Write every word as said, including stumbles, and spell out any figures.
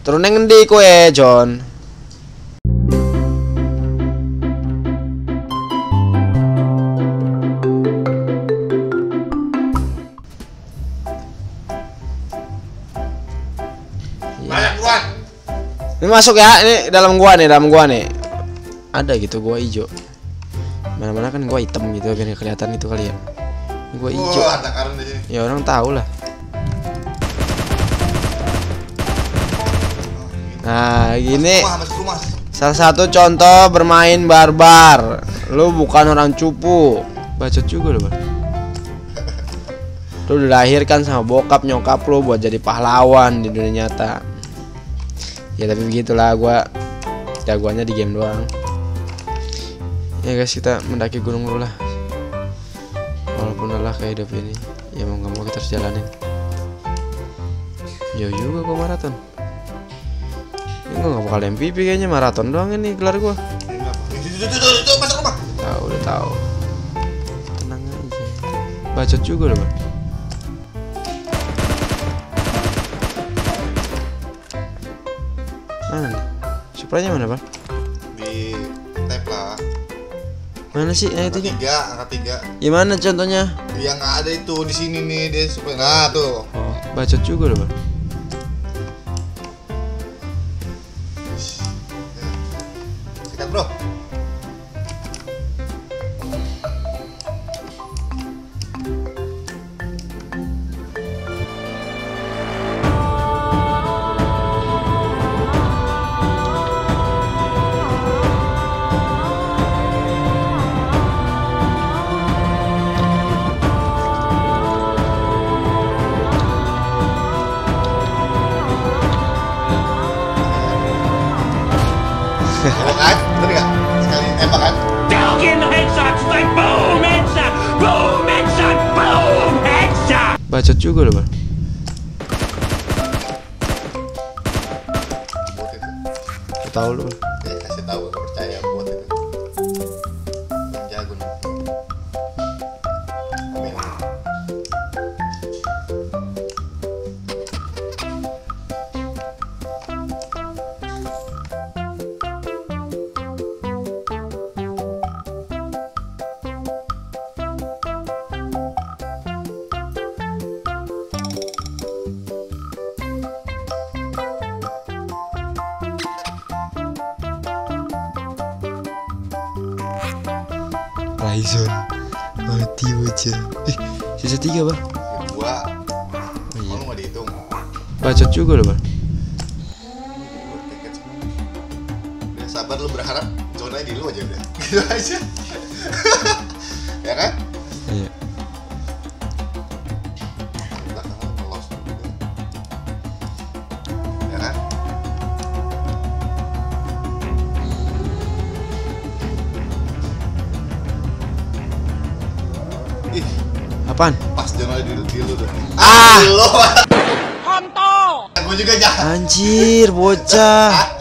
Turun nang ngendi kowe, John? Banyak buruan. Ini masuk ya, ini dalam gua nih, dalam gua nih. Ada gitu gua hijau. Mana-mana kan gua hitam gitu biar kelihatan itu kali ya. Ini gua hijau. Oh, ada karun di sini. Ya orang tahu lah. Nah, gini. Masuk rumah, masuk rumah. Salah satu contoh bermain barbar. Lu bukan orang cupu. Bacot juga lu, Bang. Lu dilahirkan sama bokap nyokap lu buat jadi pahlawan di dunia nyata. Ya tapi begitulah, gua jagoannya di game doang. Ya guys, kita mendaki gunung dulu lah. Walaupun lelah kayak hidup ini, ya mau nggak mau kita harus jalanin. Jauh juga gua maraton. Ini gua nggak bakal M V P kayaknya, maraton doang ini gelar gua. Itu, itu, itu, itu, masuk rumah. Tahu, udah tahu. Tenang aja. Bacot juga loh, Bang. Mana nih? Supranya mana, Bang? Di tap lah. Mana sih? Yang itu Tiga, angka tiga. gimana contohnya? Yang ada itu di sini nih dia supaya. Nah tuh. Oh, bacot juga loh, Bang. Sikat bro. Oh kan? Bener gak? Sekali tembak kan? Falcon headshot, like boom, headshot, boom, headshot, boom, headshot. Bacot juga loh, Bang. Buat itu. Gua tahu lu. Ya kasih tahu, gak percaya buat itu. Yang jago nih. Amin. Raizon mati bocah. Eh, sisa tiga, Bang. Ya, gua. Oh, iya. Mau nggak dihitung? Bacot juga loh, Bang. Buat tiket semua. Udah sabar lu berharap zona di lu aja udah. Gitu aja. Ya kan? Iya. Belakang lu ngelos juga. Ya kan? Ih, Apaan? pas zona di di lu tuh. Ah! Lu. Kontol. Gua juga jahat. Anjir, bocah.